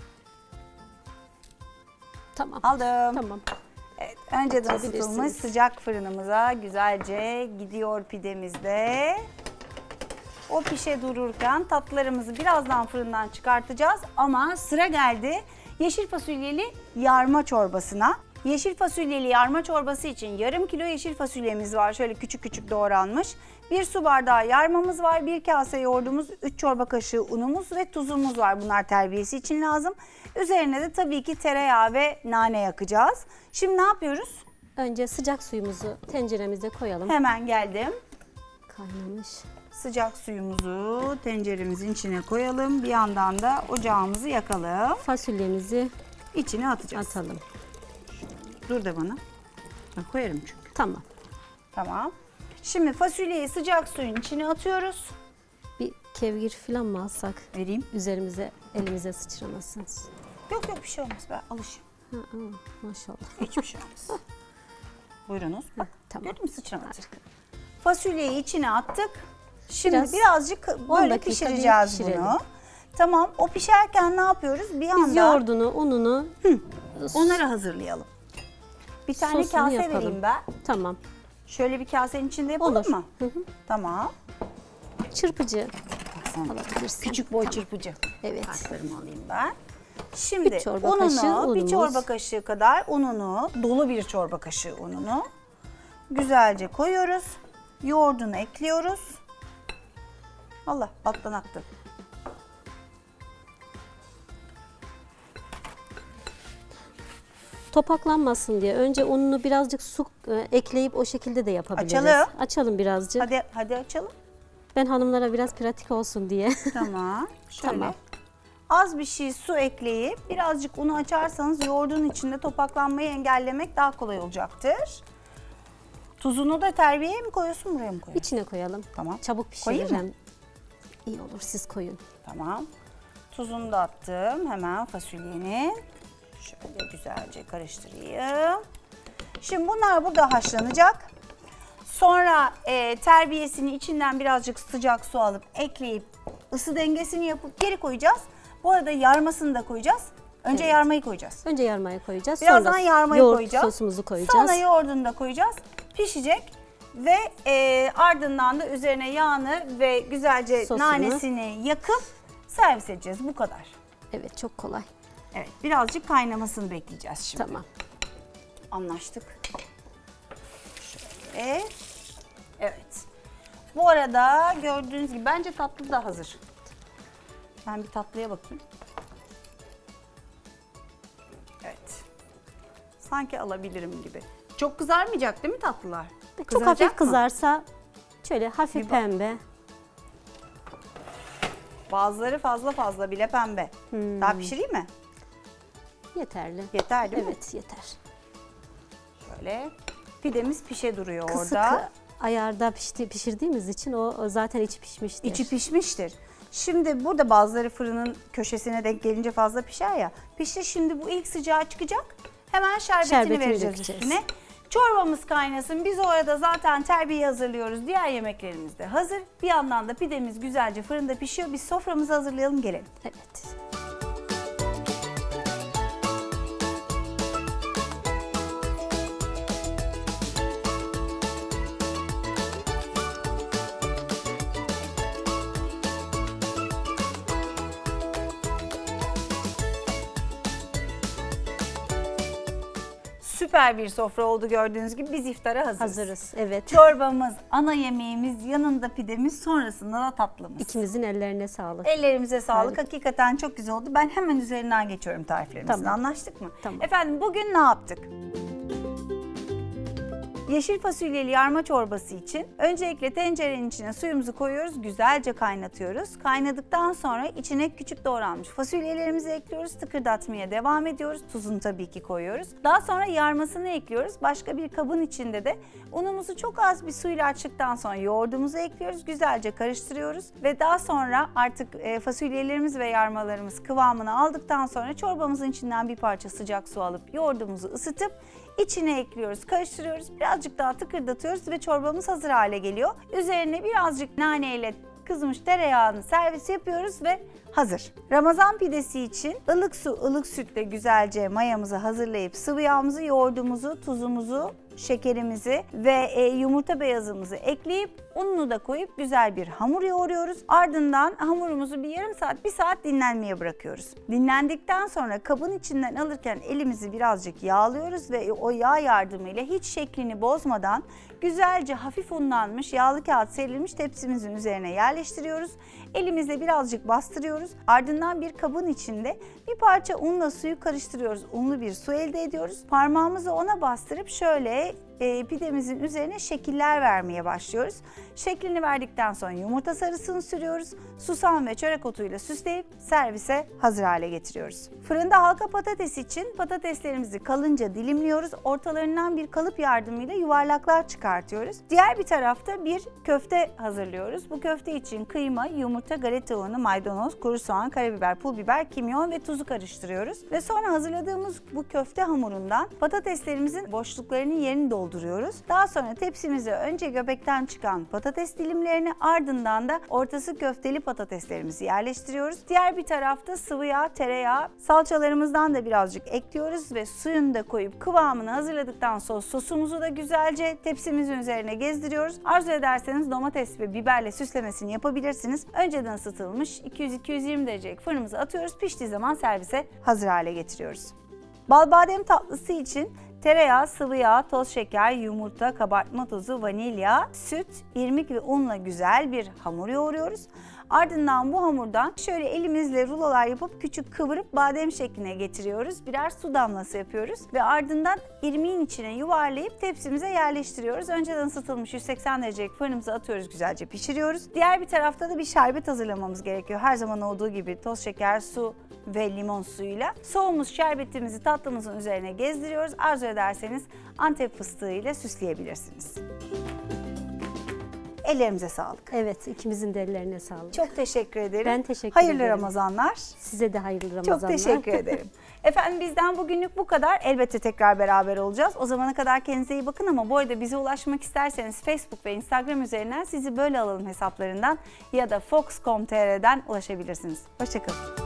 Tamam. Aldım. Tamam. Evet, önceden Atabilirsiniz. ısıtılmış sıcak fırınımıza güzelce gidiyor pidemizde. O pişe dururken tatlılarımızı birazdan fırından çıkartacağız ama sıra geldi yeşil fasulyeli yarma çorbasına. Yeşil fasulyeli yarma çorbası için yarım kilo yeşil fasulyemiz var. Şöyle küçük küçük doğranmış. 1 su bardağı yarmamız var. 1 kase yoğurdumuz, 3 çorba kaşığı unumuz ve tuzumuz var. Bunlar terbiyesi için lazım. Üzerine de tabii ki tereyağı ve nane yakacağız. Şimdi ne yapıyoruz? Önce sıcak suyumuzu tenceremize koyalım. Hemen geldim. Kaynamış. Sıcak suyumuzu tenceremizin içine koyalım. Bir yandan da ocağımızı yakalım. Fasulyemizi İçine atacağız. atalım. Dur da bana. Ben koyarım çünkü. Tamam. Tamam. Şimdi fasulyeyi sıcak suyun içine atıyoruz. Bir kevgir falan mı alsak? Vereyim. Üzerimize, elimize sıçramasın. Yok yok, bir şey olmaz, ben alışım. Ha, maşallah. Hiçbir şey olmaz. Buyurunuz. Bak, tamam. gördün mü sıçramadı. Fasulyeyi içine attık. Şimdi Biraz, birazcık 10 böyle dakika bir pişireceğiz pişirelim. bunu. Tamam, o pişerken ne yapıyoruz? Bir Biz yandan yoğurdunu, ununu onları hazırlayalım. Bir tane Sosunu kase yapalım. vereyim ben. Tamam. Şöyle bir kasenin içinde yapalım Olur. mı? Hı hı. Tamam. Çırpıcı Baksana. alabilirsin. Küçük boy çırpıcı. Evet. Kartlarımı alayım ben. Şimdi Bir çorba kaşığı bir unumuz. çorba kaşığı kadar ununu, dolu bir çorba kaşığı ununu güzelce koyuyoruz. Yoğurdunu ekliyoruz. Allah, alttan aktı. Topaklanmasın diye önce ununu birazcık su ekleyip o şekilde de yapabiliriz. Açalım. Açalım birazcık. Hadi açalım. Ben hanımlara biraz pratik olsun diye. Tamam. Şöyle. Tamam. Az bir şey su ekleyip birazcık unu açarsanız yoğurdun içinde topaklanmayı engellemek daha kolay olacaktır. Tuzunu da terbiyeye mi koyuyorsun, buraya mı koyuyorsun? İçine koyalım. Tamam. Çabuk Koyayım pişirir mı? hem iyi olur, siz koyun. Tamam. Tuzunu da attım hemen fasulyenin. Şöyle güzelce karıştırayım. Şimdi bunlar burada haşlanacak. Sonra terbiyesini içinden birazcık sıcak su alıp ekleyip ısı dengesini yapıp geri koyacağız. Bu arada yarmasını da koyacağız. Önce Evet. yarmayı koyacağız. Önce yarmayı koyacağız. Birazdan sonra yarmayı yoğurt koyacağız. sosumuzu koyacağız. Sonra yoğurdunu da koyacağız. Pişecek ve ardından da üzerine yağını ve güzelce Sosunu. nanesini yakıp servis edeceğiz. Bu kadar. Evet, çok kolay. Evet, birazcık kaynamasını bekleyeceğiz şimdi. Tamam. Anlaştık. Şöyle. Evet. Bu arada gördüğünüz gibi bence tatlı da hazır. Ben bir tatlıya bakayım. Evet. Sanki alabilirim gibi. Çok kızarmayacak değil mi tatlılar? Çok Kızaracak hafif mı? kızarsa şöyle hafif Bir bak. pembe. Bazıları fazla bile pembe. Daha pişireyim mi? Yeterli. Yeter değil mi? Evet, yeter. Şöyle. Pidemiz pişe duruyor Kısık orada. ayarda pişirdiğimiz için o zaten içi pişmiştir. İçi pişmiştir. Şimdi burada bazıları fırının köşesine denk gelince fazla pişer ya. Pişti, şimdi bu ilk sıcağı çıkacak. Hemen şerbetini vereceğiz dökeceğiz. üstüne. Çorbamız kaynasın. Biz o arada zaten terbiyeyi hazırlıyoruz. Diğer yemeklerimiz de hazır. Bir yandan da pidemiz güzelce fırında pişiyor. Biz soframızı hazırlayalım, gelelim. Evet. Süper bir sofra oldu gördüğünüz gibi. Biz iftara hazırız. Hazırız. Evet. Çorbamız, ana yemeğimiz, yanında pidemiz, sonrasında da tatlımız. İkimizin ellerine sağlık. Ellerimize sağlık. Harika. Hakikaten çok güzel oldu. Ben hemen üzerinden geçiyorum tariflerimizin. Tamam. Anlaştık mı? Tamam. Efendim bugün ne yaptık? Yeşil fasulyeli yarma çorbası için öncelikle tencerenin içine suyumuzu koyuyoruz, güzelce kaynatıyoruz. Kaynadıktan sonra içine küçük doğranmış fasulyelerimizi ekliyoruz, tıkırdatmaya devam ediyoruz. Tuzunu tabii ki koyuyoruz. Daha sonra yarmasını ekliyoruz. Başka bir kabın içinde de unumuzu çok az bir suyla açtıktan sonra yoğurdumuzu ekliyoruz, güzelce karıştırıyoruz ve daha sonra artık fasulyelerimiz ve yarmalarımız kıvamını aldıktan sonra çorbamızın içinden bir parça sıcak su alıp yoğurdumuzu ısıtıp İçine ekliyoruz, karıştırıyoruz, birazcık daha tıkırdatıyoruz ve çorbamız hazır hale geliyor. Üzerine birazcık nane ile kızmış tereyağını servis yapıyoruz ve hazır. Ramazan pidesi için ılık su, ılık sütle güzelce mayamızı hazırlayıp sıvı yağımızı, yoğurdumuzu, tuzumuzu, şekerimizi ve yumurta beyazımızı ekleyip ununu da koyup güzel bir hamur yoğuruyoruz. Ardından hamurumuzu bir yarım saat, bir saat dinlenmeye bırakıyoruz. Dinlendikten sonra kabın içinden alırken elimizi birazcık yağlıyoruz ve o yağ yardımıyla hiç şeklini bozmadan güzelce hafif unlanmış yağlı kağıt serilmiş tepsimizin üzerine yerleştiriyoruz. Elimizle birazcık bastırıyoruz. Ardından bir kabın içinde bir parça unla suyu karıştırıyoruz. Unlu bir su elde ediyoruz. Parmağımızı ona bastırıp şöyle pidemizin üzerine şekiller vermeye başlıyoruz. Şeklini verdikten sonra yumurta sarısını sürüyoruz. Susam ve çörek otuyla süsleyip servise hazır hale getiriyoruz. Fırında halka patates için patateslerimizi kalınca dilimliyoruz. Ortalarından bir kalıp yardımıyla yuvarlaklar çıkartıyoruz. Diğer bir tarafta bir köfte hazırlıyoruz. Bu köfte için kıyma, yumurta, galeta unu, maydanoz, kuru soğan, karabiber, pul biber, kimyon ve tuzu karıştırıyoruz. Ve sonra hazırladığımız bu köfte hamurundan patateslerimizin boşluklarının yerini dolduruyoruz. Daha sonra tepsimize önce göbekten çıkan patates dilimlerini, ardından da ortası köfteli patateslerimizi yerleştiriyoruz. Diğer bir tarafta sıvı yağ, tereyağı, salçalarımızdan da birazcık ekliyoruz ve suyunu da koyup kıvamını hazırladıktan sonra sosumuzu da güzelce tepsimizin üzerine gezdiriyoruz. Arzu ederseniz domates ve biberle süslemesini yapabilirsiniz. Önceden ısıtılmış 200-220 derecelik fırınımıza atıyoruz. Piştiği zaman servise hazır hale getiriyoruz. Bal badem tatlısı için tereyağı, sıvı yağ, toz şeker, yumurta, kabartma tozu, vanilya, süt, irmik ve unla güzel bir hamur yoğuruyoruz. Ardından bu hamurdan şöyle elimizle rulolar yapıp küçük kıvırıp badem şekline getiriyoruz. Birer su damlası yapıyoruz ve ardından irmiğin içine yuvarlayıp tepsimize yerleştiriyoruz. Önceden ısıtılmış 180 derecelik fırınımıza atıyoruz, güzelce pişiriyoruz. Diğer bir tarafta da bir şerbet hazırlamamız gerekiyor. Her zaman olduğu gibi toz şeker, su ve limon suyuyla. Soğumuş şerbetimizi tatlımızın üzerine gezdiriyoruz. Arzu ederseniz Antep fıstığı ile süsleyebilirsiniz. Ellerimize sağlık. Evet, ikimizin de ellerine sağlık. Çok teşekkür ederim. Ben teşekkür hayırlı ederim. Ramazanlar. Size de hayırlı Ramazanlar. Çok teşekkür ederim. Efendim bizden bugünlük bu kadar. Elbette tekrar beraber olacağız. O zamana kadar kendinize iyi bakın ama bu arada bize ulaşmak isterseniz Facebook ve Instagram üzerinden Sizi Böyle Alalım hesaplarından ya da Fox.com.tr'den ulaşabilirsiniz. Hoşçakalın.